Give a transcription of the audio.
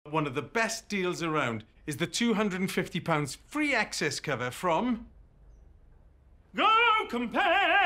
One of the best deals around is the £250 free access cover from GoCompare!